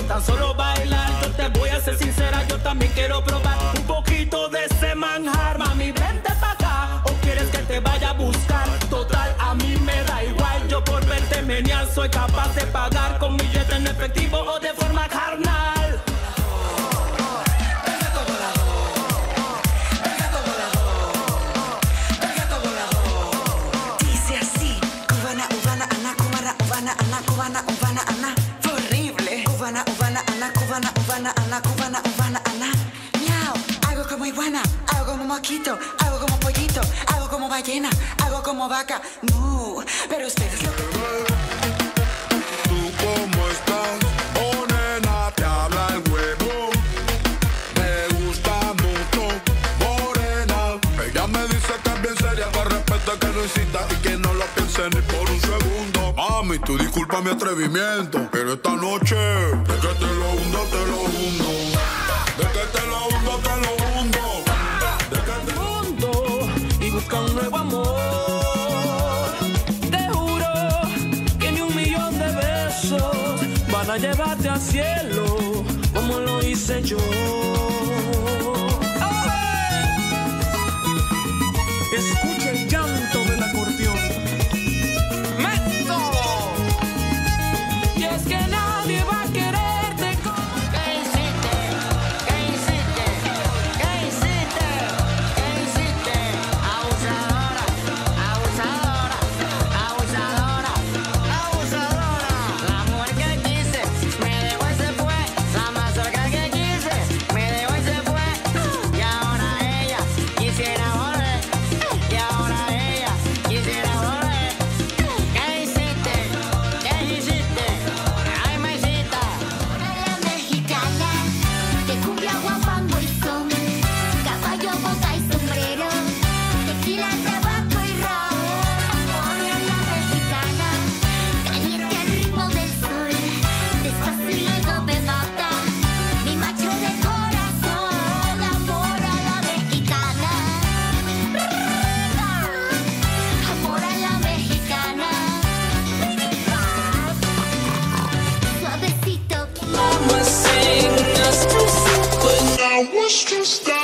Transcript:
tan solo bailar. Yo te voy a ser sincera, yo también quiero probar un poquito de ese manjar. Mami, vente pa' acá, o quieres que te vaya a buscar. Total, a mí me da igual, yo por verte menear soy capaz de pagar con billete en efectivo o de forma carnal. Dice así, cubana, cubana, ana, cubana, cubana, ana, cubana, cubana, ana. Fue horrible. Cubana, cubana, ana, cubana, cubana, ana, cubana, cubana, ana. Miau, hago como iguana, hago como mosquito, hago como pollito, hago como ballena, hago como vaca. Pero ustedes lo que... ¿Tú cómo estás? Morena, te habla el huevo. Me gusta mucho, morena. Ella me dice que es bien seria, con respeto que no incita y que no lo piense ni por un segundo. Mami, tú disculpa mi atrevimiento, pero esta noche, de que te lo hundo, te lo hundo. De que te lo hundo, te lo hundo. De que te Mundo y busca un nuevo amor. Van a llevarte al cielo como lo hice yo. Escucha el llanto del acordeón. ¡Método! Y es que nadie va a quererte como... ¿Qué hiciste? ¿Qué hiciste? ¿Qué hiciste? ¿Qué hiciste? Abusadora, abusadora, abusadora, abusadora. La mujer que quise me dejó y se fue. La mazorca que quise me dejó y se fue. Y ahora ella quisiera volver. Y ahora ella quisiera volver. ¿Qué hiciste? ¿Qué hiciste? Ay, mesita. La mexicana, de cumbia, guapango y son, caballo, bota y sombrero, tequila, tabaco y ron. Ahora la mexicana, caliente al ritmo del sol, despacio y luego me mata, mi macho de corazón. Amor a la mexicana, amor a la mexicana, suavecito. Mama, sing us to sleep. I wish to stop.